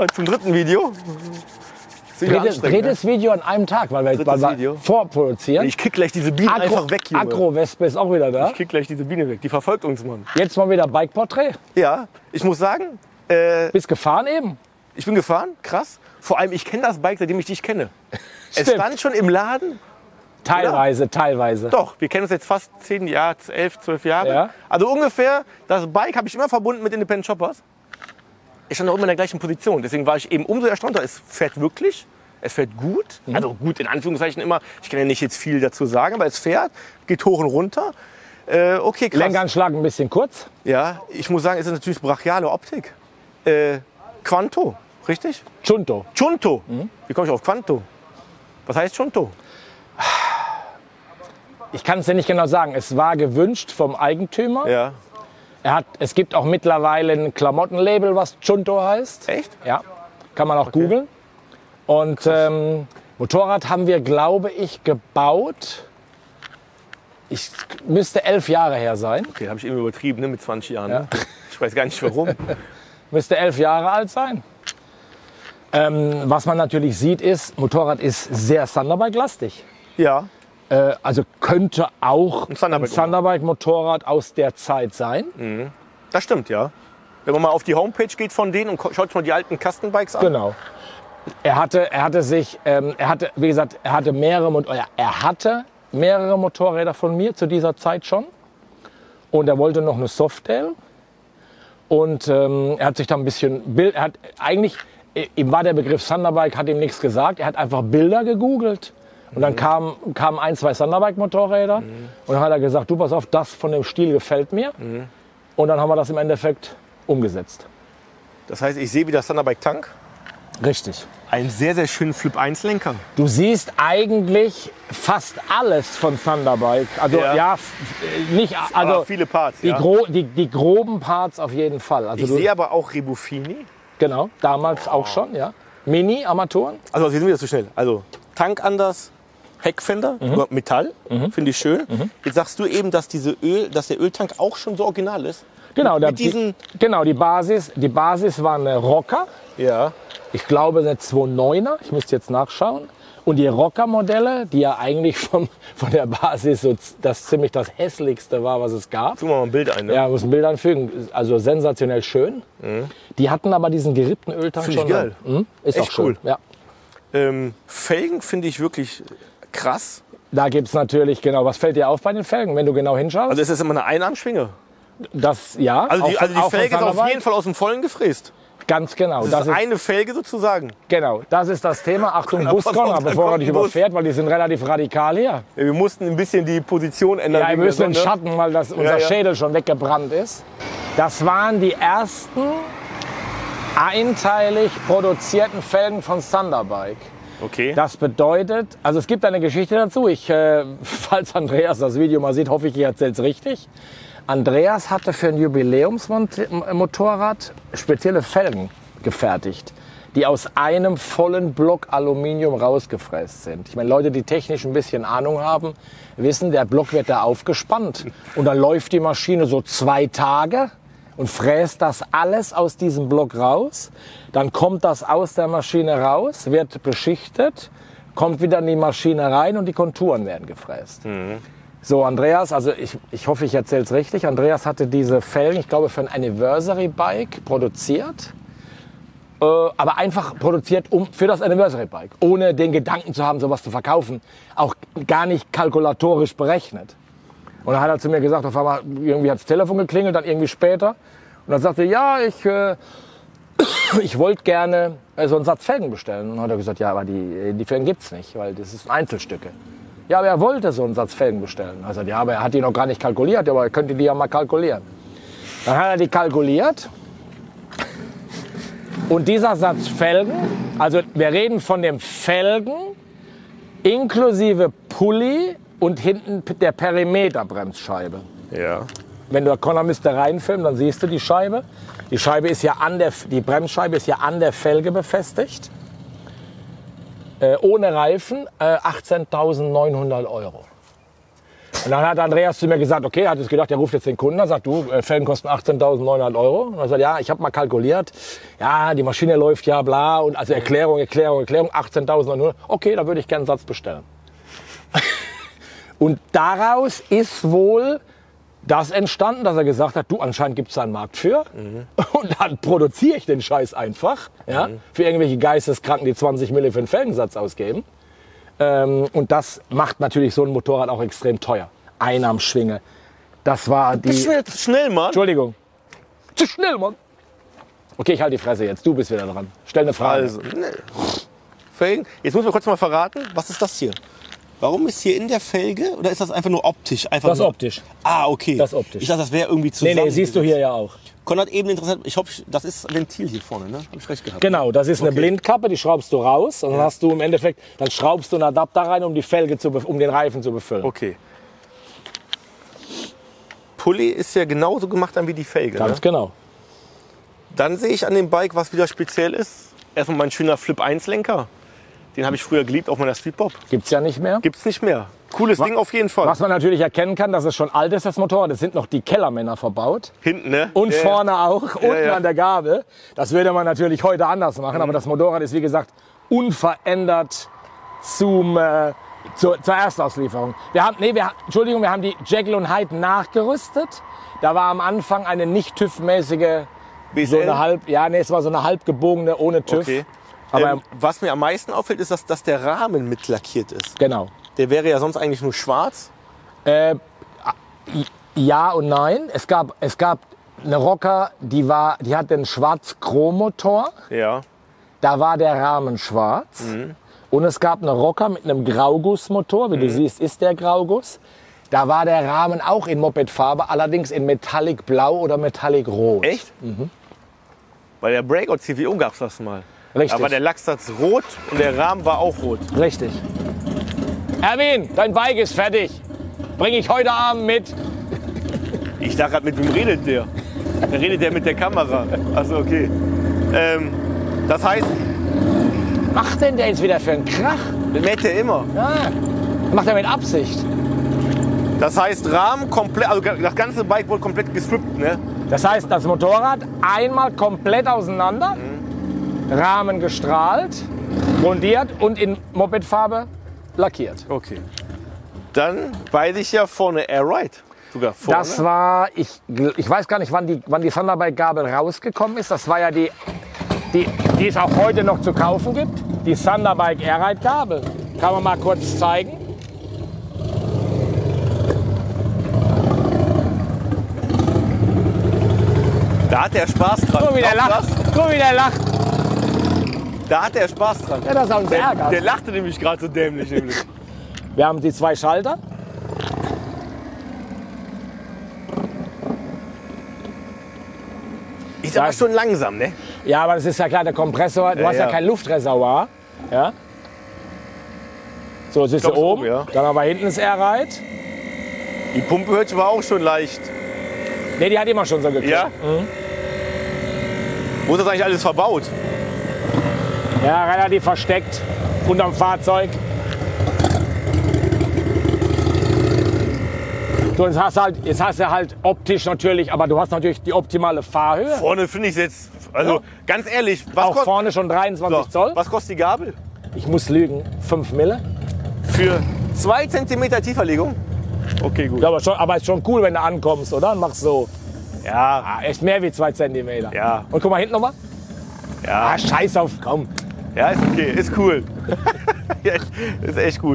Ja, zum dritten Video. Drittes Video an einem Tag, weil wir vorproduzieren. Ich krieg gleich diese Biene einfach weg, Junge. Agro-Wespe ist auch wieder da. Ich krieg gleich diese Biene weg. Die verfolgt uns, Mann. Jetzt mal wieder Bike-Porträt. Ja, ich muss sagen... Bist gefahren eben? Ich bin gefahren, krass. Vor allem, ich kenne das Bike, seitdem ich dich kenne. Es stand schon im Laden. Teilweise, teilweise. Doch, wir kennen uns jetzt fast 10 Jahre, 11, 12 Jahre. Ja. Also ungefähr, das Bike habe ich immer verbunden mit Independent Shoppers. Ich stand auch immer in der gleichen Position. Deswegen war ich eben umso erstaunter. Es fährt wirklich, es fährt gut. Also gut, in Anführungszeichen immer. Ich kann ja nicht jetzt viel dazu sagen, aber es fährt, geht hoch und runter. Okay, krass. Lenkanschlag ein bisschen kurz. Ja, ich muss sagen, es ist natürlich brachiale Optik. Quanto, richtig? Chunto. Chunto. Wie komme ich auf Quanto? Was heißt Chunto? Ich kann es dir nicht genau sagen. Es war gewünscht vom Eigentümer. Ja. Es gibt auch mittlerweile ein Klamottenlabel, was Chunto heißt. Echt? Ja, kann man auch googeln. Und Motorrad haben wir, glaube ich, gebaut. Ich müsste 11 Jahre her sein. Okay, habe ich eben übertrieben, ne, mit 20 Jahren. Ja. Ne? Ich weiß gar nicht warum. Müsste 11 Jahre alt sein. Was man natürlich sieht ist, Motorrad ist sehr Thunderbike-lastig. Ja. Also könnte auch ein Thunderbike Thunderbike-Motorrad aus der Zeit sein. Das stimmt, ja. Wenn man mal auf die Homepage geht von denen und schaut sich mal die alten Kastenbikes an. Genau. Er hatte mehrere Motorräder von mir zu dieser Zeit schon. Und er wollte noch eine Softail. Und er hat sich da ein bisschen, ihm war der Begriff Thunderbike, hat ihm nichts gesagt. Er hat einfach Bilder gegoogelt. Und dann kamen 1, 2 Thunderbike-Motorräder. Und dann hat er gesagt, du pass auf, das von dem Stil gefällt mir. Und dann haben wir das im Endeffekt umgesetzt. Das heißt, ich sehe wieder Thunderbike-Tank. Richtig. Einen sehr, sehr schönen Flip-1-Lenker. Du siehst eigentlich fast alles von Thunderbike. Also nicht, also aber viele Parts, die groben Parts auf jeden Fall. Also ich sehe aber auch Rebufini. Genau, damals auch schon, ja. Mini-Armaturen. Also wir sind wieder zu schnell. Also Tank anders, Heckfender, Metall, finde ich schön. Jetzt sagst du eben, dass der Öltank auch schon so original ist. Genau, Die die Basis war eine Rocker. Ja. Ich glaube, eine 2.9er. Ich müsste jetzt nachschauen. Und die Rocker-Modelle, die ja eigentlich von der Basis so ziemlich das hässlichste war, was es gab. Tun wir mal ein Bild ein. Ne? Ja, muss ein Bild anfügen. Also sensationell schön. Die hatten aber diesen gerippten Öltank Find ich schon. geil. Ist echt auch schön. cool. Ja. Felgen finde ich wirklich krass. Da gibt es natürlich, genau, was fällt dir auf bei den Felgen, wenn du genau hinschaust? Also ist das immer eine Einarmschwinge? Das, ja. Also die auch Felge ist von auf jeden Fall aus dem Vollen gefräst. Ganz genau. Das ist eine Felge sozusagen. Genau, das ist das Thema. Achtung, Buscorner, bevor er dich überfährt, weil die sind relativ radikal hier. Ja, wir mussten ein bisschen die Position ändern. Ja, wir müssen den Schatten, weil unser Schädel schon weggebrannt ist. Das waren die ersten einteilig produzierten Felgen von Thunderbike. Okay. Das bedeutet, also es gibt eine Geschichte dazu. Falls Andreas das Video mal sieht, hoffe ich, ich erzähle es richtig. Andreas hatte für ein Jubiläumsmotorrad spezielle Felgen gefertigt, die aus einem vollen Block Aluminium rausgefräst sind. Ich meine, Leute, die technisch ein bisschen Ahnung haben, wissen, der Block wird da aufgespannt und dann läuft die Maschine so 2 Tage und fräst das alles aus diesem Block raus. Dann kommt das aus der Maschine raus, wird beschichtet, kommt wieder in die Maschine rein und die Konturen werden gefräst. So, Andreas, also ich hoffe, ich erzähle es richtig. Andreas hatte diese Felgen, ich glaube, für ein Anniversary Bike produziert. Aber einfach produziert für das Anniversary Bike. Ohne den Gedanken zu haben, sowas zu verkaufen. Auch gar nicht kalkulatorisch berechnet. Und dann hat er zu mir gesagt, auf einmal, irgendwie hat das Telefon geklingelt, dann irgendwie später. Und dann sagte er, ja, ich wollte gerne so einen Satz Felgen bestellen. Und dann hat er gesagt, ja, aber die Felgen gibt's nicht, weil das ist Einzelstücke. Ja, aber er wollte so einen Satz Felgen bestellen. Also ja, aber er hat die noch gar nicht kalkuliert, aber er könnte die ja mal kalkulieren. Dann hat er die kalkuliert. Und dieser Satz Felgen, also wir reden von dem Felgen inklusive Pulli und hinten der Perimeterbremsscheibe. Ja. Wenn du Connor müsste reinfilmen, dann siehst du die Scheibe. Die Bremsscheibe ist ja an der Felge befestigt. Ohne Reifen 18.900 €. Und dann hat Andreas zu mir gesagt, okay, er hat jetzt gedacht, er ruft jetzt den Kunden an, sagt, du, Felgen kosten 18.900 €. Und er sagt, ja, ich habe mal kalkuliert, ja, die Maschine läuft ja, bla, und also Erklärung, 18.900. Okay, da würde ich gerne einen Satz bestellen. Und daraus ist wohl das entstanden, dass er gesagt hat, du, anscheinend gibt es da einen Markt für. Und dann produziere ich den Scheiß einfach, ja, für irgendwelche Geisteskranken, die 20 Mille für einen Felgensatz ausgeben. Und das macht natürlich so ein Motorrad auch extrem teuer. Einarmschwinge. Das war die... Bist du jetzt schnell, Mann? Entschuldigung. Zu schnell, Mann. Okay, ich halte die Fresse jetzt. Du bist wieder dran. Stell eine Frage. Also, Felgen. Jetzt muss man kurz mal verraten, was ist das hier? Warum ist hier in der Felge, oder ist das einfach nur optisch? Einfach Das ist nur... optisch. Ah, okay. Das ist optisch. Ich dachte, das wäre irgendwie zusammen. Nee, siehst du hier ja auch. Konrad eben interessant, ich hoffe, das ist Ventil hier vorne, ne? Hab ich recht gehabt? Genau, das ist eine Okay. Blindkappe, die schraubst du raus und dann hast du im Endeffekt, dann schraubst du einen Adapter rein, um die Felge um den Reifen zu befüllen. Okay. Pulli ist ja genauso gemacht dann wie die Felge. Ganz Ne? genau. Dann sehe ich an dem Bike, was wieder speziell ist. Erstmal mein schöner Flip 1 Lenker. Den habe ich früher geliebt auf meiner Streetpop. Gibt's ja nicht mehr. Gibt's nicht mehr. Cooles Ding auf jeden Fall. Was man natürlich erkennen kann, dass es schon alt ist, das Motorrad. Es sind noch die Kellermänner verbaut. Hinten, ne? Und Ja, vorne auch, unten ja. an der Gabel. Das würde man natürlich heute anders machen. Aber das Motorrad ist, wie gesagt, unverändert zur Erstauslieferung. Wir haben die Jekyll und Hyde nachgerüstet. Da war am Anfang eine nicht TÜV-mäßige, BSL? es war so eine halb gebogene ohne TÜV. Okay. Aber was mir am meisten auffällt, ist, dass der Rahmen mit lackiert ist. genau. Der wäre ja sonst eigentlich nur schwarz. Ja und nein. Es gab eine Rocker, die hatte einen Schwarz-Chrom-Motor. Ja. Da war der Rahmen schwarz. Und es gab eine Rocker mit einem Graugussmotor. Wie du siehst, ist der Grauguss. Da war der Rahmen auch in Mopedfarbe, allerdings in Metallic Blau oder Metallic Rot. Echt? Bei der Breakout CVO gab es das mal. Richtig. Aber der Lacksatz rot und der Rahmen war auch rot. Richtig. Erwin, dein Bike ist fertig. Bring ich heute Abend mit. Ich dachte gerade, mit wem redet der? Da redet der mit der Kamera. Achso, okay. Das heißt, Macht denn der jetzt wieder für einen Krach? den mäht der immer. Ja. Macht er mit Absicht. Das heißt, Rahmen komplett, also das ganze Bike wurde komplett gestrippt, ne? Das heißt, das Motorrad einmal komplett auseinander, Rahmen gestrahlt, grundiert und in Mopedfarbe lackiert. Okay. Dann weiß ich ja vorne Airride. Sogar vorne. Das war, ich weiß gar nicht, wann die Thunderbike-Gabel rausgekommen ist. Das war ja die es auch heute noch zu kaufen gibt. Die Thunderbike Airride-Gabel. Kann man mal kurz zeigen. Da hat der Spaß dran. Guck, wie der lacht. Guck, wie der lacht. Da hat der Spaß dran. Ja, das ist uns ärgert. Der lachte nämlich gerade so dämlich. Nämlich. Wir haben die zwei Schalter. Ist aber schon langsam, ne? Ja, aber das ist ja klar, der Kompressor, du hast ja ja. kein Luftreservoir. Ja? So, sitzt du glaub, ist oben, oben, ja. dann haben wir hinten das Airride. Die Pumpe hört sich aber auch schon leicht. Ne, die hat immer schon so geklappt. Ja? Wo ist das eigentlich alles verbaut? Ja, relativ versteckt unterm Fahrzeug. So, jetzt hast du halt optisch natürlich, aber du hast natürlich die optimale Fahrhöhe. Vorne finde ich es jetzt, also Ja. ganz ehrlich, was, Auch vorne schon 23 Zoll. was kostet die Gabel? Ich muss lügen, 5 Mille. Für 2 cm Tieferlegung? Okay, gut. Ja, aber ist schon cool, wenn du ankommst, oder? Und machst so. Ja, Ah, echt mehr wie 2 Zentimeter. Ja. Und guck mal hinten nochmal. ja, Ah, scheiß auf, komm. ja, ist okay, ist cool. Ja, ist echt gut.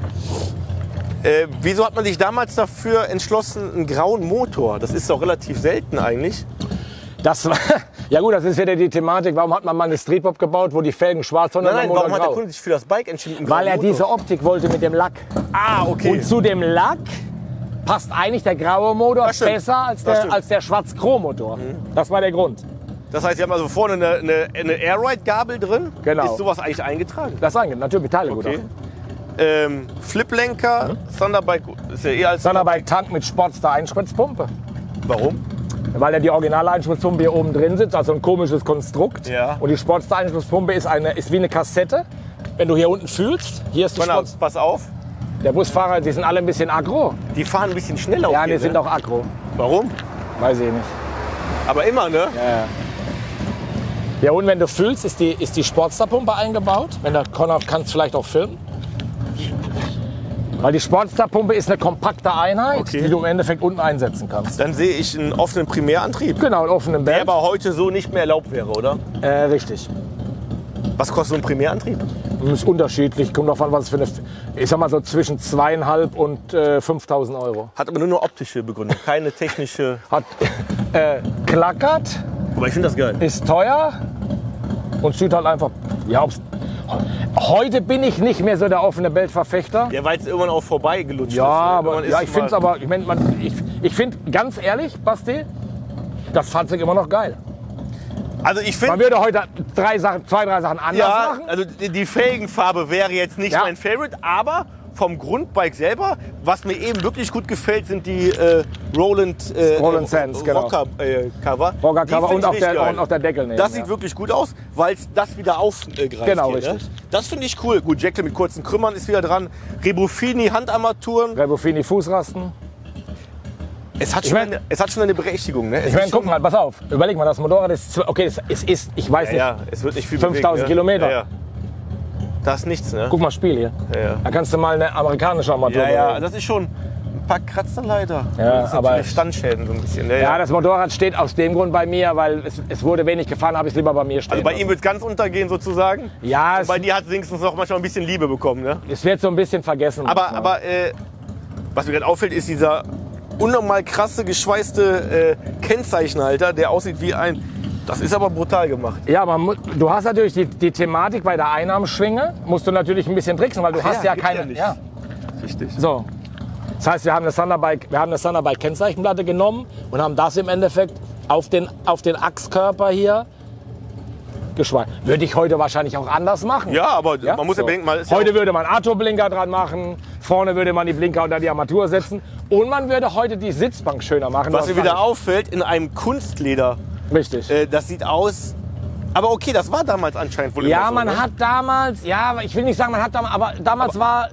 Wieso hat man sich damals dafür entschlossen, einen grauen Motor? Das ist doch relativ selten eigentlich. Das war, ja gut, das ist wieder die Thematik. Warum hat man mal eine Streetpop gebaut, wo die Felgen schwarz sind und der Motor warum hat der grau? Kunde sich für das Bike entschieden? einen Weil grauen er Motor? diese Optik wollte mit dem Lack. Ah, okay. Und zu dem Lack passt eigentlich der graue Motor Das stimmt. besser als Das stimmt. als der Schwarz-Chrom-Motor. Das war der Grund. Das heißt, Sie haben also vorne eine Airride-Gabel drin. Genau. Ist sowas eigentlich eingetragen? Das sagen natürlich Teile gut Okay. auf. Fliplenker, Thunderbike ist ja eh als Thunderbike Tank mit Sportster Einspritzpumpe. Warum? Weil ja die originale Einspritzpumpe hier oben drin sitzt, also ein komisches Konstrukt. Ja. Und die Sportster Einspritzpumpe ist wie eine Kassette. Wenn du hier unten fühlst, hier ist die Pass Sports. pass auf. Der Busfahrer, die sind alle ein bisschen aggro. Die fahren ein bisschen schneller auf Ja, hier, die sind ne? auch aggro. Warum? Weiß ich nicht. Aber immer, ne? Ja. Ja, und wenn du füllst, ist die Sportstar-Pumpe eingebaut. Wenn der Connor kannst du vielleicht auch filmen. Weil die Sportstar-Pumpe ist eine kompakte Einheit, Okay. die du im Endeffekt unten einsetzen kannst. Dann sehe ich einen offenen Primärantrieb. Genau, einen offenen Der Band. aber heute so nicht mehr erlaubt wäre, oder? Richtig. Was kostet so ein Primärantrieb? Ist unterschiedlich. Kommt drauf an, was es für eine. Ich sag mal so zwischen 2.500 und 5.000 Euro. Hat aber nur eine optische Begründung, keine technische. Hat klackert, Aber ich finde das geil. ist teuer und sieht halt einfach. Ja, heute bin ich nicht mehr so der offene Belt-Verfechter. Ja, weil es irgendwann auch vorbei gelutscht Ja, ist. aber Irgendwann ja, ist ich finde es mal- aber, ich finde ganz ehrlich, Basti, das Fahrzeug immer noch geil. Also ich Man finde, würde heute zwei, drei Sachen anders ja, machen. also die Felgenfarbe wäre jetzt nicht Ja. mein Favorite, aber vom Grundbike selber, was mir eben wirklich gut gefällt, sind die Roland Sands, genau. Rocker Cover. Rocker Die Cover find und ich richtig geil. auch der Deckel nehmen. Das ja. sieht wirklich gut aus, weil es das wieder aufgreift. Genau, hier, ne? richtig. Das finde ich cool. Gut, Jackle mit kurzen Krümmern ist wieder dran. Rebufini Handarmaturen. Rebufini Fußrasten. Es hat, Ich schon mein- es hat schon eine Berechtigung. Ne? Es Ich meine, ist guck schon- mal, pass auf. Überleg mal, das Motorrad ist, okay, es ist, ich weiß nicht, Ja, es wird nicht viel 5000 bewegen, Kilometer. Ne? Ja, ja. Das ist nichts, ne? guck mal, Spiel hier. Ja, ja. Da kannst du mal eine amerikanische Armatur Ja, ja, bewegen. das ist schon ein paar Kratzer leider. Ja, das sind aber- natürlich Standschäden so ein bisschen. Ne? Ja, das Motorrad steht aus dem Grund bei mir, weil es wurde wenig gefahren, habe ich es lieber bei mir stehen. Also bei lassen. ihm wird es ganz untergehen sozusagen. Ja, Und bei dir hat es wenigstens noch manchmal ein bisschen Liebe bekommen. Ne? es wird so ein bisschen vergessen. Aber, manchmal. aber was mir gerade auffällt, ist dieser unnormal krasse, geschweißte Kennzeichenhalter, der aussieht wie ein... Das ist aber brutal gemacht. Ja, du hast natürlich die Thematik bei der Einnahmenschwinge, musst du natürlich ein bisschen tricksen, weil du hast ja gibt's keine. nicht. Ja. Richtig. So. Das heißt, wir haben eine Thunderbike Kennzeichenplatte genommen und haben das im Endeffekt auf den Achskörper hier geschweißt. Würde ich heute wahrscheinlich auch anders machen. Ja, aber Ja, man muss ja so. bedenken, mal ist ja Heute auch- würde man Arturblinker dran machen, vorne würde man die Blinker unter die Armatur setzen und man würde heute die Sitzbank schöner machen. was mir wieder auffällt, in einem Kunstleder, Richtig. das sieht aus... Aber okay, das war damals anscheinend wohl Ja, immer so, man ne? hat damals, ja, ich will nicht sagen, man hat damals, aber damals war,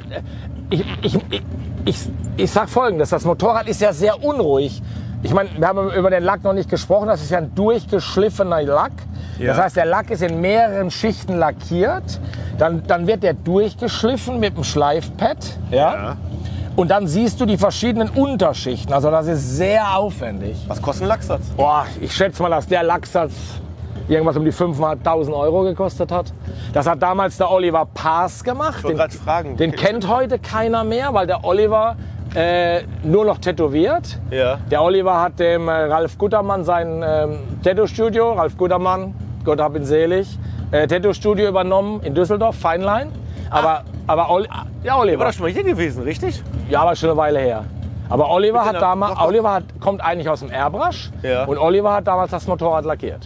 ich sag Folgendes, das Motorrad ist ja sehr unruhig. Ich meine, wir haben über den Lack noch nicht gesprochen, das ist ja ein durchgeschliffener Lack. Ja. Das heißt, der Lack ist in mehreren Schichten lackiert, dann wird der durchgeschliffen mit dem Schleifpad, Ja. und dann siehst du die verschiedenen Unterschichten, also das ist sehr aufwendig. Was kostet ein Lacksatz? Boah, ich schätze mal, dass der Lacksatz irgendwas um die 5.500 Euro gekostet hat. Das hat damals der Oliver Paas gemacht. Ich wollte gerade fragen. Den kennt heute keiner mehr, weil der Oliver nur noch tätowiert. Ja. Der Oliver hat dem Ralf Guttermann sein Tattoo-Studio, Ralf Guttermann, Gott hab ihn selig, Tattoo-Studio übernommen in Düsseldorf, Feinlein. Aber ja, Der war Oliver. doch schon mal hier gewesen, richtig? Ja, aber schon eine Weile her. Aber Oliver Bitte hat noch- damals, noch- Oliver kommt eigentlich aus dem Airbrush Ja. und Oliver hat damals das Motorrad lackiert.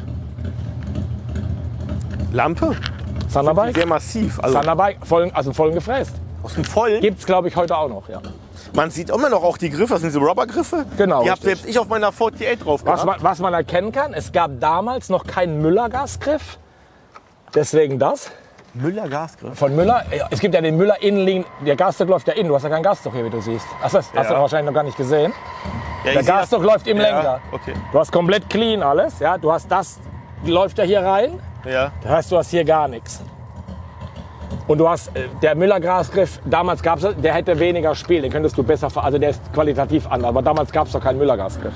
Lampe? Thunderbike? Sehr massiv. Also Thunderbike, vollen gefräst. aus dem Vollen. Gibt's, glaube ich, heute auch noch, ja. Man sieht immer noch auch die Griffe, das sind diese Rubbergriffe. Genau, Die habe richtig. selbst ich auf meiner 48 drauf gehabt. Was man erkennen kann, es gab damals noch keinen Müller-Gasgriff. Deswegen das. Müller Gasgriff. Von Müller. Es gibt ja den Müller Innenliegen. Der Gasdruck läuft ja innen. Du hast ja keinen Gasdruck hier, wie du siehst. Hast du Ja. wahrscheinlich noch gar nicht gesehen. Ja, Der ich sehe Gasdruck läuft im Ja, Lenker. okay. Du hast komplett clean alles. Ja? Du hast das, läuft ja hier rein. Ja. Das heißt, du hast hier gar nichts. Und du hast, der Müller-Gasgriff, damals gab es, der hätte weniger Spiel, den könntest du besser, also der ist qualitativ anders, aber damals gab es doch keinen Müller-Gasgriff.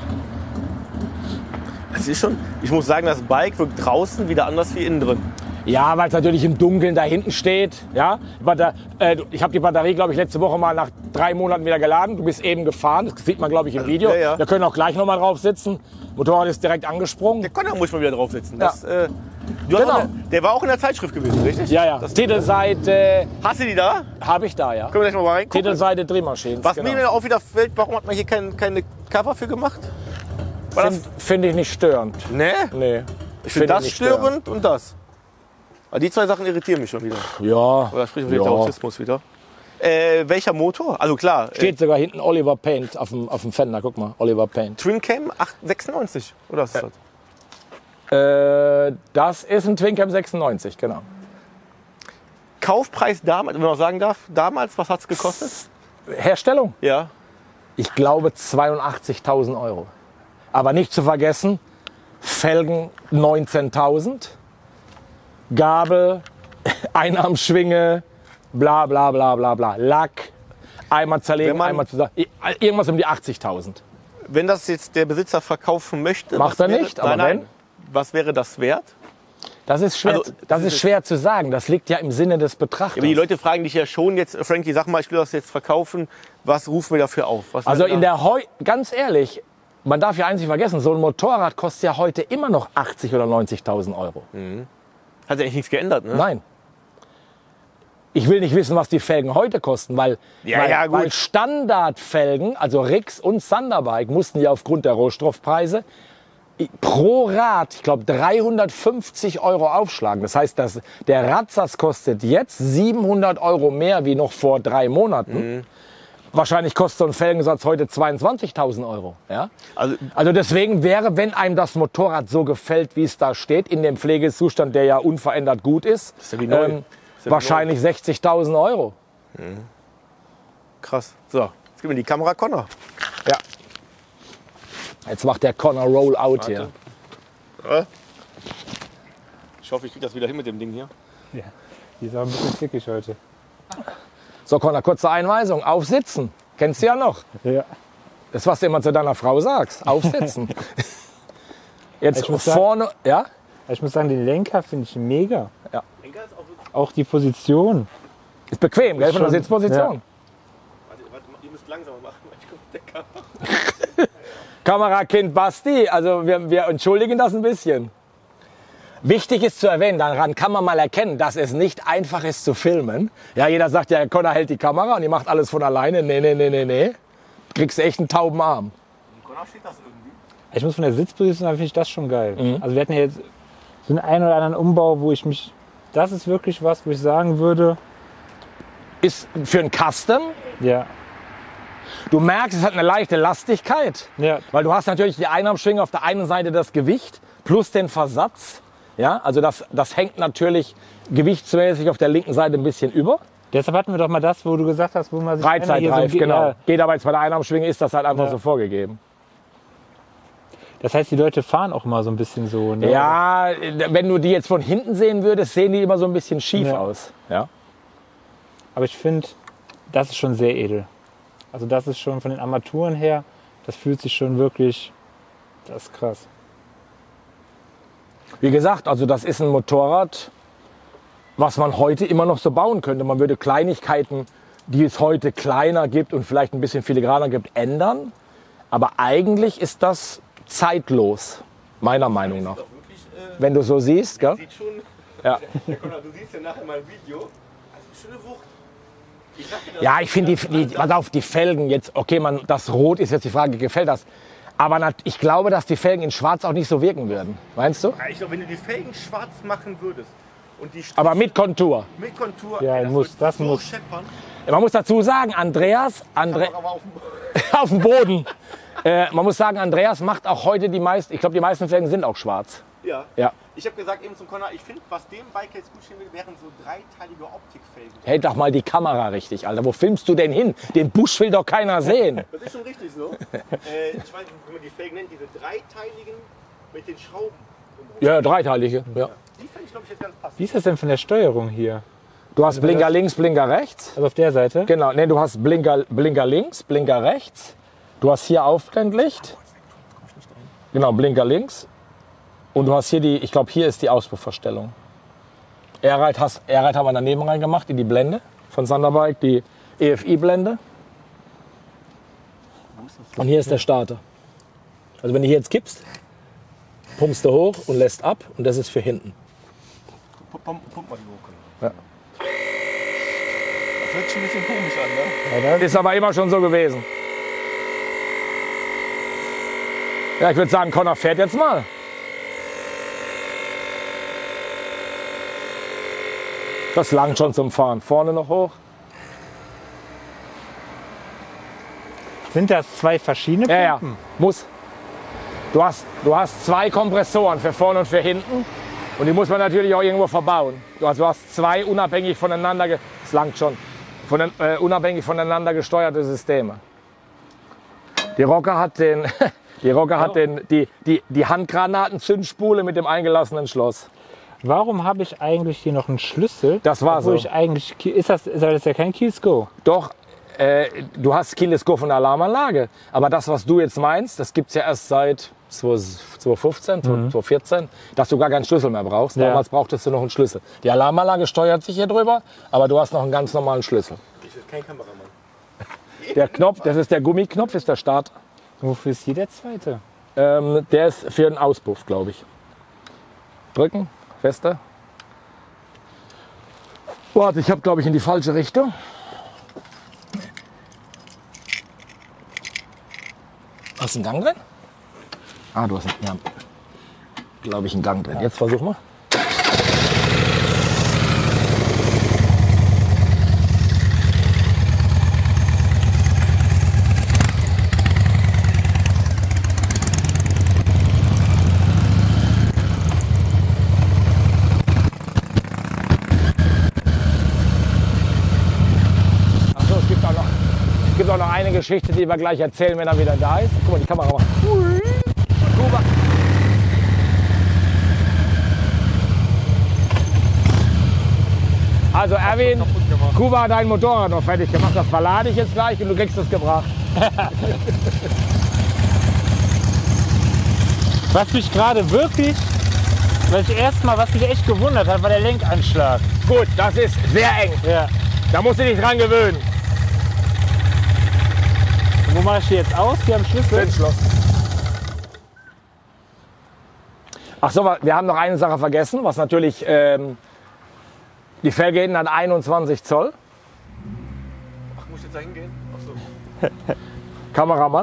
Es ist schon, ich muss sagen, das Bike wirkt draußen wieder anders wie innen drin. Ja, weil es natürlich im Dunkeln da hinten steht. Ja? Ich habe die Batterie, glaube ich, letzte Woche mal nach 3 Monaten wieder geladen. Du bist eben gefahren, das sieht man, glaube ich, im Video. ja, ja. Wir können auch gleich noch mal drauf sitzen. Motorrad ist direkt angesprungen. Der Connor muss mal wieder drauf sitzen. Ja. Das, du hast Genau. auch der war auch in der Zeitschrift gewesen, richtig? Ja, ja. Das, Titelseite hast du die da? habe ich da, ja. Können wir gleich mal reingucken? Titelseite Drehmaschinen. Was mir dann auch wieder fällt, warum hat man hier keine Cover für gemacht? War das, Finde ich nicht störend. ne? Nee. Ich finde das nicht störend und das. Aber die 2 Sachen irritieren mich schon wieder. Ja. Oder sprich wieder Autismus wieder. Welcher Motor? Also klar, Steht sogar hinten Oliver Paint auf dem Fender. Guck mal, Oliver Paint. Twin Cam 896. Oder was ist das? Das ist ein Twin Cam 96, genau. Kaufpreis damals, wenn man auch sagen darf, damals, was hat es gekostet? Herstellung? Ja. Ich glaube 82.000 €. Aber nicht zu vergessen, Felgen 19.000, Gabel, Einarmschwinge, bla bla bla bla bla, Lack, einmal zerlegen, einmal zusammen. Irgendwas um die 80.000. Wenn das jetzt der Besitzer verkaufen möchte, Macht er nicht, aber nein, was wäre das wert? Das ist schwer, Also, das ist schwer zu sagen. Das liegt ja im Sinne des Betrachters. Aber die Leute fragen dich ja schon jetzt, Frankie, sag mal, ich will das jetzt verkaufen. Was rufen wir dafür auf? Was Also wäre da? ganz ehrlich, man darf ja eins nicht vergessen, so ein Motorrad kostet ja heute immer noch 80.000 oder 90.000 €. Hat sich eigentlich nichts geändert, ne? Nein. Ich will nicht wissen, was die Felgen heute kosten, weil Standardfelgen, also Rix und Thunderbike, mussten ja aufgrund der Rohstoffpreise pro Rad, ich glaube, 350 € aufschlagen. Das heißt, der Radsatz kostet jetzt 700 € mehr wie noch vor 3 Monaten. Wahrscheinlich kostet so ein Felgensatz heute 22.000 €. Ja? Also deswegen wäre, wenn einem das Motorrad so gefällt, wie es da steht, in dem Pflegezustand, der ja unverändert gut ist, ja wie neu. wahrscheinlich 60.000 €. Krass. So, jetzt gib mir die Kamera, Connor. Ja. Jetzt macht der Connor Rollout hier. Ich hoffe, ich kriege das wieder hin mit dem Ding hier. Ja, die ist auch ein bisschen zickig heute. So, Connor, kurze Einweisung. Aufsitzen. Kennst du ja noch. Ja. Das, was du immer zu deiner Frau sagst. Aufsitzen. Jetzt Ich muss vorne. Ja? Ich muss sagen, den Lenker finde ich mega. Ja. Auch die Position. Ist bequem, gell, von der schon- Sitzposition. Warte, ihr müsst langsamer machen, weil ich komme mit der Kamera. Kamerakind Basti, also wir entschuldigen das ein bisschen. Wichtig ist zu erwähnen, daran kann man mal erkennen, dass es nicht einfach ist zu filmen. Ja, jeder sagt ja, Connor hält die Kamera und die macht alles von alleine. Nee. Kriegst du echt einen tauben Arm. Connor steht das irgendwie. Ich muss von der Sitzposition sagen, finde ich das schon geil. Also wir hatten ja jetzt so einen oder anderen Umbau, wo ich mich... Das ist wirklich was, wo ich sagen würde, Ist für ein Custom. ja, Du merkst, es hat eine leichte Lastigkeit. ja, Weil du hast natürlich die Einarmschwinge auf der einen Seite das Gewicht plus den Versatz. Ja, also das hängt natürlich gewichtsmäßig auf der linken Seite ein bisschen über. deshalb hatten wir doch mal das, wo du gesagt hast, wo man sich einmal hier Freizeitreif, so genau. ja, Geht aber jetzt bei der Einarmschwinge ist das halt einfach Ja. so vorgegeben. das heißt, die Leute fahren auch immer so ein bisschen so. Ne? Ja, wenn du die jetzt von hinten sehen würdest, sehen die immer so ein bisschen schief Ja. aus. Ja. Aber ich finde, das ist schon sehr edel. Also das ist schon von den Armaturen her, das fühlt sich schon wirklich, das ist krass. Wie gesagt, also das ist ein Motorrad, was man heute immer noch so bauen könnte. Man würde Kleinigkeiten, die es heute kleiner gibt und vielleicht ein bisschen filigraner gibt, ändern. Aber eigentlich ist das zeitlos, meiner Meinung nach. Wenn du so siehst, gell? Sieht schon. Ja. Connor, du siehst ja nachher mein Video. Also schöne Wucht. Ich sag dir das. Ja, ich finde pass auf, die Felgen jetzt, okay, das Rot ist jetzt die Frage, gefällt das? Aber ich glaube, dass die Felgen in Schwarz auch nicht so wirken würden. Meinst du? Ja, ich glaube, wenn du die Felgen schwarz machen würdest und die Aber mit Kontur. mit Kontur, Ja, ey, muss, wird das so muss. scheppern. Man muss dazu sagen, Andreas, Aber auf dem auf dem Boden. Man muss sagen, Andreas macht auch heute die meisten, ich glaube, die meisten Felgen sind auch schwarz. Ja. Ja. Ich habe gesagt eben zum Connor, ich finde, was dem Bike jetzt gut stehen will, wären so dreiteilige Optikfelgen. Hält doch mal die Kamera richtig, Alter. Wo filmst du denn hin? Den Busch will doch keiner sehen. Das ist schon richtig so. Ich weiß nicht, wie man die Felgen nennt, diese dreiteiligen mit den Schrauben. Ja, dreiteilige. Ja. Die fände ich, glaube ich, jetzt ganz passend. Wie ist das denn von der Steuerung hier? Du hast Blinker links, Blinker rechts. Also auf der Seite? Genau, nee, du hast Blinker links, Blinker rechts. Du hast hier Aufblendlicht. Genau, Blinker links. Und du hast hier ich glaube, hier ist die Auspuffverstellung. Airride haben wir daneben reingemacht in die Blende von Thunderbike, die EFI-Blende. Und hier ist der Starter. Also wenn du hier jetzt kippst, pumpst du hoch und lässt ab und das ist für hinten. Pump mal die hoch. Ja. Das hört sich ein bisschen komisch an, ne? Ja, das, Ist aber immer schon so gewesen. Ja, ich würde sagen, Connor fährt jetzt mal. Das langt schon zum Fahren. Vorne noch hoch. sind das zwei verschiedene Ja, ja, Pumpen? muss. Du hast zwei Kompressoren für vorne und für hinten. Und die muss man natürlich auch irgendwo verbauen. Du hast zwei unabhängig voneinander, das langt schon, unabhängig voneinander gesteuerte Systeme. Die Rocker hat die Handgranatenzündspule mit dem eingelassenen Schloss. Warum habe ich eigentlich hier noch einen Schlüssel? Das war so. Ich eigentlich, ist das ja kein Keyless Go? Doch, du hast Keyless Go von der Alarmanlage. Aber das, was du jetzt meinst, das gibt es ja erst seit 2015, 2014, dass du gar keinen Schlüssel mehr brauchst. Ja. Damals brauchtest du noch einen Schlüssel. Die Alarmanlage steuert sich hier drüber, aber du hast noch einen ganz normalen Schlüssel. Ich bin kein Kameramann. Der Knopf, das ist der Gummiknopf, ist der Start. Wofür ist hier der zweite? Der ist für den Auspuff, glaube ich. Drücken, fester. Warte, ich habe, glaube ich, in die falsche Richtung. Hast du einen Gang drin? Ah, du hast ja, glaube ich, einen Gang drin. Jetzt versuch mal. Es gibt auch noch eine Geschichte, die wir gleich erzählen, wenn er wieder da ist. Guck mal, die Kamera macht. Kuba. Also Erwin, Kuba hat dein Motorrad noch fertig gemacht. Das verlade ich jetzt gleich und du kriegst es gebracht. Was mich gerade wirklich, was mich echt gewundert hat, war der Lenkanschlag. Gut, das ist sehr eng. Ja. Da musst du dich dran gewöhnen. Und wo mache ich die jetzt aus? Hier am Schlüssel? Schloss. Ach so, wir haben noch eine Sache vergessen, was natürlich die Felge hinten hat 21 Zoll. Ach, muss ich jetzt da hingehen? Ach so. Kameramann.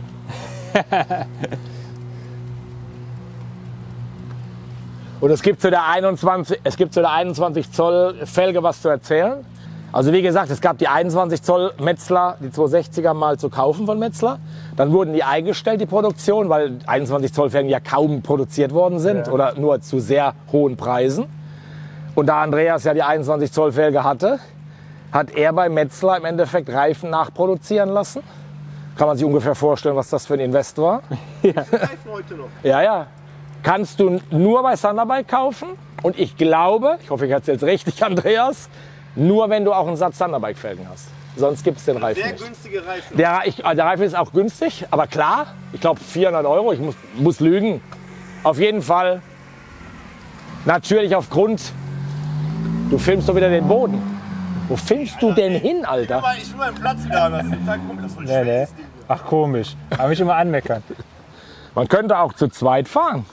Und es gibt zu der 21 Zoll Felge was zu erzählen. Also wie gesagt, es gab die 21 Zoll Metzler, die 260er mal zu kaufen von Metzler. Dann wurden die eingestellt, die Produktion, weil 21 Zoll Felgen ja kaum produziert worden sind oder nur zu sehr hohen Preisen. Und da Andreas ja die 21 Zoll Felge hatte, hat er bei Metzler im Endeffekt Reifen nachproduzieren lassen. Kann man sich ungefähr vorstellen, was das für ein Invest war. Reifen heute noch. Ja, ja. Kannst du nur bei Thunderbike kaufen. Und ich glaube, ich hoffe, ich erzähle es richtig, Andreas, nur wenn du auch einen Satz Thunderbike-Felgen hast. Sonst gibt es den Reifen Sehr nicht. günstige Reifen. Der Reifen ist auch günstig, aber klar, ich glaube 400 Euro, ich muss lügen. Auf jeden Fall, natürlich aufgrund, du filmst doch wieder den Boden. Wo filmst du denn hin, Alter? Ich will meinen Platz da lassen. Das ist voll schwer, Nee. das Ding. Ach komisch, aber mich immer anmeckern. Man könnte auch zu zweit fahren.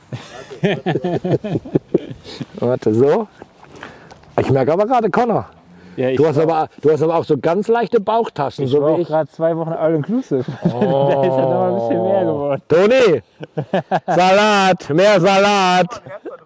Warte, so. Ich merke aber gerade, Connor, Ja, du hast aber auch so ganz leichte Bauchtaschen, ich so war wie auch ich. gerade 2 Wochen all-inclusive. Da ist ja noch mal ein bisschen mehr geworden. Toni, Salat, mehr Salat.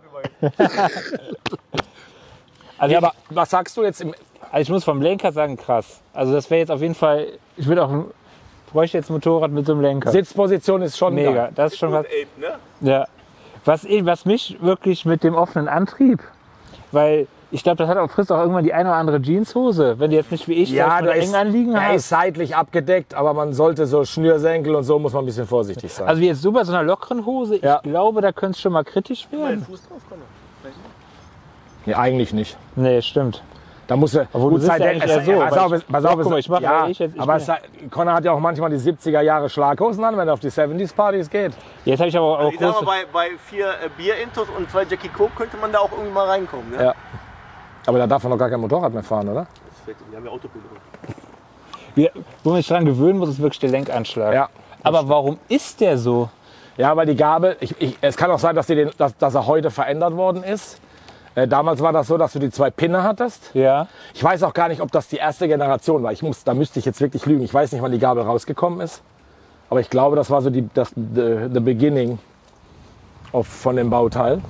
Also, Ja, aber was sagst du jetzt? ich muss vom Lenker sagen, krass. Also das wäre jetzt auf jeden Fall, bräuchte jetzt ein Motorrad mit so einem Lenker. Sitzposition ist schon Mega, geil. das ist schon was. Ape, ne? Ja. Was mich wirklich mit dem offenen Antrieb, weil ich glaube, frisst auch irgendwann die eine oder andere Jeanshose, wenn die jetzt nicht wie ich Ja, vielleicht mal eng anliegen er hast. ist seitlich abgedeckt, aber man sollte so Schnürsenkel und so muss man ein bisschen vorsichtig sein. Also wie jetzt so bei so einer lockeren Hose, Ja. ich glaube, da könnte es schon mal kritisch Mein werden. Fuß drauf, komm mal. Nee, eigentlich nicht. Nee, stimmt. Da muss er. Obwohl, du sitzt ja eigentlich eher so, pass auf, weil pass auf, guck mal, ich mach ja, ja, ich aber bin- Connor hat ja auch manchmal die 70er Jahre Schlaghosen an, wenn er auf die 70s-Partys geht. Jetzt habe ich aber auch Ich sag große... mal, bei 4 Bier-Intos und 2 Jackie Coke könnte man da auch irgendwie mal reinkommen. Ne? Ja. Aber da darf man doch gar kein Motorrad mehr fahren, oder? Wir haben ja Autopilot. Wo man sich dran gewöhnen muss, ist wirklich der Lenkanschlag. Ja. Aber warum ist der so? Ja, weil die Gabel, es kann auch sein, dass er heute verändert worden ist. Damals war das so, dass du die 2 Pinne hattest. Ja. Ich weiß auch gar nicht, ob das die erste Generation war. Da müsste ich jetzt wirklich lügen. Ich weiß nicht, wann die Gabel rausgekommen ist. Aber ich glaube, das war so the beginning von dem Bauteil.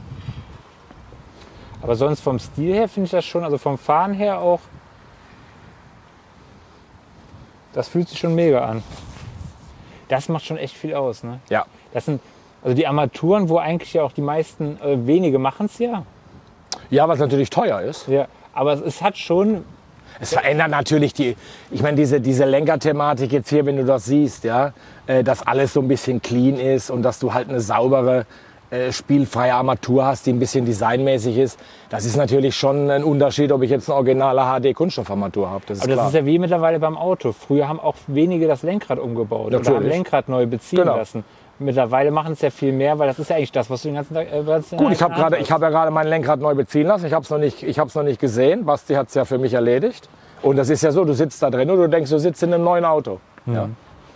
Aber sonst vom Stil her finde ich das schon, also vom Fahren her auch, das fühlt sich schon mega an. Das macht schon echt viel aus, ne? Ja. Das sind, Also die Armaturen, wo eigentlich ja auch die meisten, wenige machen es ja. Ja, was natürlich teuer ist. Ja. Aber es hat schon, Es verändert natürlich ich meine, diese Lenkerthematik jetzt hier, wenn du das siehst, ja, dass alles so ein bisschen clean ist und dass du halt eine saubere, spielfreie Armatur hast, die ein bisschen designmäßig ist. Das ist natürlich schon ein Unterschied, ob ich jetzt eine originale HD-Kunststoffarmatur habe. Das ist aber das klar. ist ja wie mittlerweile beim Auto. Früher haben auch wenige das Lenkrad umgebaut oder haben Natürlich. Lenkrad neu beziehen Genau. lassen. Mittlerweile machen es ja viel mehr, weil das ist ja eigentlich das, was du den ganzen Tag... Gut, ich habe ja gerade mein Lenkrad neu beziehen lassen. Ich habe es noch nicht gesehen. Basti hat es ja für mich erledigt. Und das ist ja so, du sitzt da drin und du denkst, du sitzt in einem neuen Auto. Ja.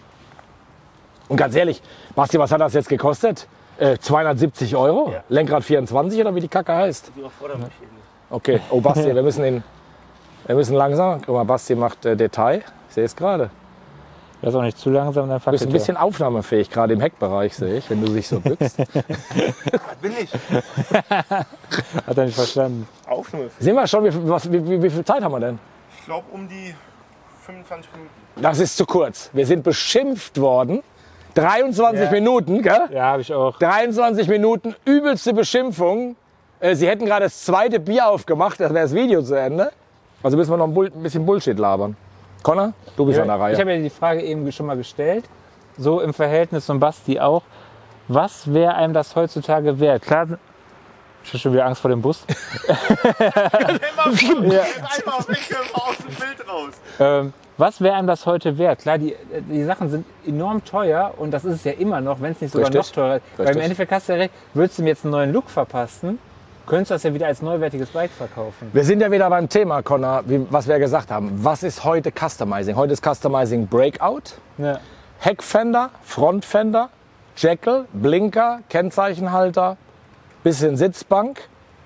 Und ganz ehrlich, Basti, was hat das jetzt gekostet? 270 €? Ja. Lenkrad 24 oder wie die Kacke heißt? Die überfordern mich eben. Okay, oh Basti, wir müssen langsam. Guck mal, Basti macht Detail. Ich sehe es gerade. Das ist auch nicht zu langsam, dann Du bist ein fackelt bisschen aufnahmefähig, gerade im Heckbereich, sehe ich, wenn du dich so bückst. Das bin ich. er. Hat er nicht verstanden. Aufnahme. Sehen wir schon, wie viel Zeit haben wir denn? Ich glaube um die 25 Minuten. Das ist zu kurz. Wir sind beschimpft worden. 23 Ja. Minuten, gell? Ja, habe ich auch. 23 Minuten, übelste Beschimpfung. Sie hätten gerade das zweite Bier aufgemacht, das wäre das Video zu Ende. Also müssen wir noch ein bisschen Bullshit labern. Connor, du bist an der Reihe. Ich habe ja die Frage eben schon mal gestellt, so im Verhältnis zum Basti auch. Was wäre einem das heutzutage wert? Klar, ich habe schon wieder Angst vor dem Bus. Einmal weg aus dem Bild raus. Was wäre einem das heute wert? Klar, die Sachen sind enorm teuer und das ist es ja immer noch, wenn es nicht sogar Richtig. noch teurer ist. Weil im Richtig. Endeffekt hast du ja recht, würdest du mir jetzt einen neuen Look verpassen, könntest du das ja wieder als neuwertiges Bike verkaufen. Wir sind ja wieder beim Thema, Connor, was wir gesagt haben. Was ist heute Customizing? Heute ist Customizing Breakout, Ja. Heckfender, Frontfender, Jackal, Blinker, Kennzeichenhalter, bisschen Sitzbank.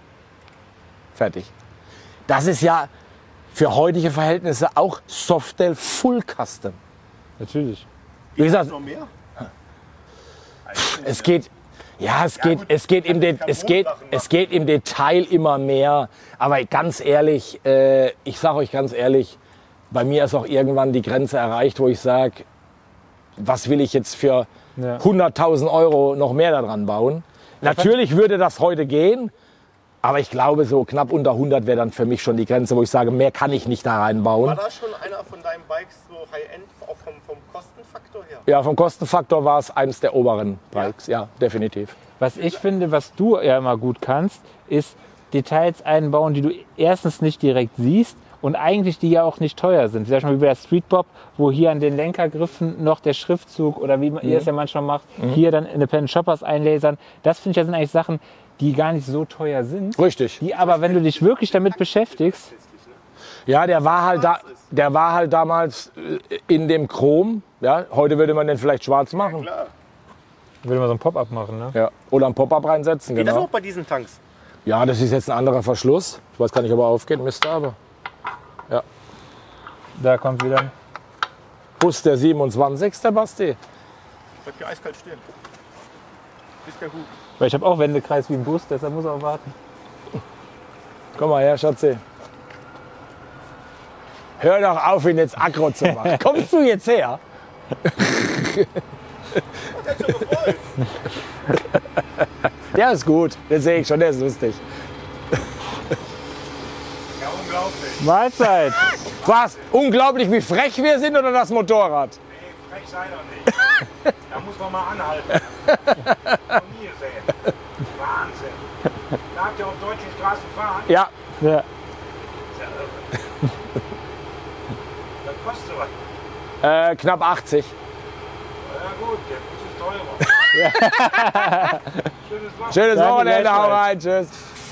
Fertig. Das ist ja für heutige Verhältnisse auch Softail Full Custom. Natürlich. Wie gesagt, Noch mehr? es geht im Detail immer mehr. Aber ganz ehrlich, ich sage euch ganz ehrlich, bei mir ist auch irgendwann die Grenze erreicht, wo ich sage, was will ich jetzt für Ja. 100.000 € noch mehr daran bauen? Natürlich würde das heute gehen, aber ich glaube, so knapp unter 100 wäre dann für mich schon die Grenze, wo ich sage, mehr kann ich nicht da War reinbauen. da schon einer von deinen Bikes so High-End, auch vom Kostenfaktor her? Ja, vom Kostenfaktor war es eines der oberen Bikes, ja, definitiv. Was ich finde, was du ja immer gut kannst, ist Details einbauen, die du erstens nicht direkt siehst und eigentlich die ja auch nicht teuer sind. Sag mal, wie bei der Streetbob, wo hier an den Lenkergriffen noch der Schriftzug oder wie ihr es ja manchmal macht, hier dann Independent Shoppers einlasern. Das finde ich ja sind eigentlich Sachen, die gar nicht so teuer sind. Richtig. Die aber, wenn du dich wirklich damit beschäftigst, Ja, der war halt damals in dem Chrom. Ja, heute würde man den vielleicht schwarz machen. Klar. würde man so ein Pop-up machen, ne? Ja. Oder ein Pop-up reinsetzen, Geht das genau. auch bei diesen Tanks? Ja, das ist jetzt ein anderer Verschluss. Ich weiß gar nicht, ob er aufgeht, müsste aber. Da kommt wieder ein Bus der 27. Basti. Bleibt hier eiskalt stehen. Ist ja gut. Weil ich habe auch Wendekreis wie ein Bus, deshalb muss er auch warten. Komm mal her, Schatzi. Hör doch auf, ihn jetzt aggro zu machen. Kommst du jetzt her? Der hat schon gefreut. Der ist gut, den sehe ich schon, der ist lustig. Ja, unglaublich. Mahlzeit! Was? Unglaublich, wie frech wir sind oder das Motorrad? Nee, frech sei doch nicht. Da muss man mal anhalten. Noch nie gesehen. Wahnsinn. Da habt ihr auf deutschen Straßen fahren? Ja, Ja. Ist ja irre. Das kostet was. knapp 80. Ja gut, der Bus ist teurer. Schönes Wochenende. Schönes Danke, Wochenende, hau gleichfalls. rein, tschüss.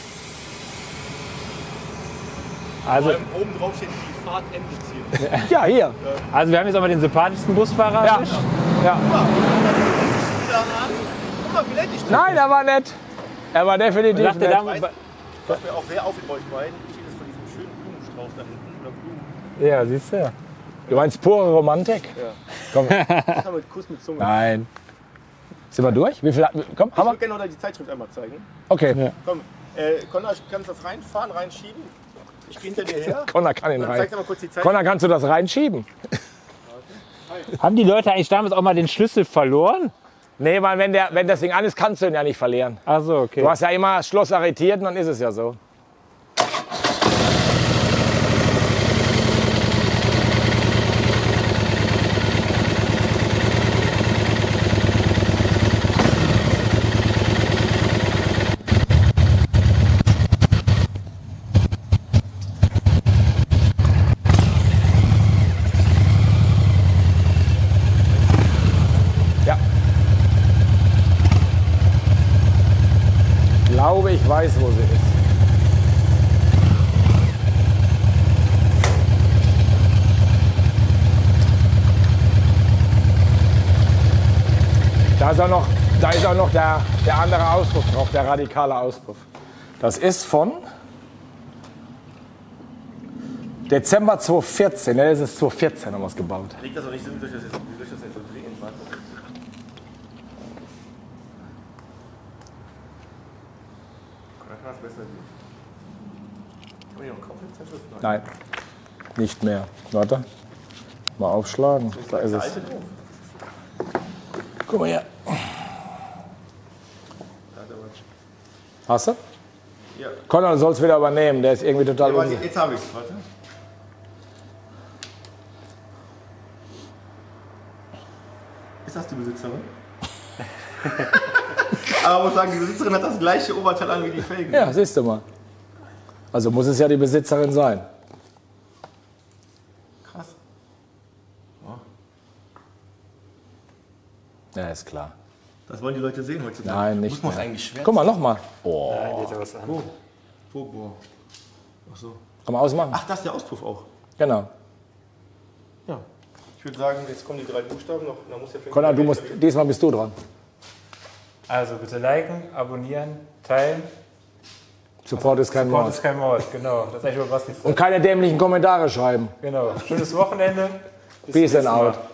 Also, Oben drauf steht die Fahrtendeziel. Ja, hier. wir haben jetzt auch mal den sympathischsten Busfahrer Ja. erwischt. Ja. Guck mal, wie nett ich bin. Nein, er war nett. Er war definitiv Sagt der nett. Dame, Was mir auch sehr auffällt bei euch beiden, steht es von diesem schönen Blumenstrauß da hinten. Oder Blumen. ja, siehst du. Du meinst pure Romantik? Komm. Ja, mit Kuss mit Zunge. Nein. Sind wir durch? Wie viel? Komm, Ich haben wir? würde gerne noch die Zeitschrift einmal zeigen. Okay. Ja. Komm, Connor, kannst du das reinfahren, reinschieben? Ich gehe hinter dir her. Connor kann ihn Dann rein. zeigst du mal kurz die Zeit. Connor, kannst du das reinschieben? Haben die Leute eigentlich damals auch mal den Schlüssel verloren? Nee, weil wenn das Ding an ist, kannst du ihn ja nicht verlieren. Ach so, okay. Du hast ja immer das Schloss arretiert und dann ist es ja so. Ich weiß, wo sie ist. Da ist auch noch der andere Auspuff drauf, der radikale Auspuff. Das ist von Dezember 2014. Ja, das ist 2014 haben wir es gebaut. Liegt das auch nicht so, wie soll ich das jetzt so drehen? Nein, nicht mehr. Warte, mal aufschlagen. Da ist es. Guck mal her. Hast du? Ja. Konrad soll es wieder übernehmen, der ist irgendwie total unsicher. Jetzt habe ich es, warte. Ist das die Besitzerin? Aber ich muss sagen, die Besitzerin hat das gleiche Oberteil an wie die Felgen. Ja, siehst du mal. Also muss es ja die Besitzerin sein. Krass. Oh. Ja, ist klar. Das wollen die Leute sehen heutzutage. Nein, nicht Muss man es mehr. eigentlich schwer? Guck mal, nochmal. Oh. Nein, geht ja was an. Wo? Ach so. Kann man ausmachen? Ach, das ist der Auspuff auch. Genau. Ja. Ich würde sagen, jetzt kommen die 3 Buchstaben noch. Da muss ja Konrad, diesmal bist du dran. Also bitte liken, abonnieren, teilen. Support ist kein Support Mord. ist kein Mord, genau. Das ist eigentlich, was die Und keine dämlichen Kommentare schreiben. Genau. Schönes Wochenende. Bis Peace zum and nächsten Mal. out.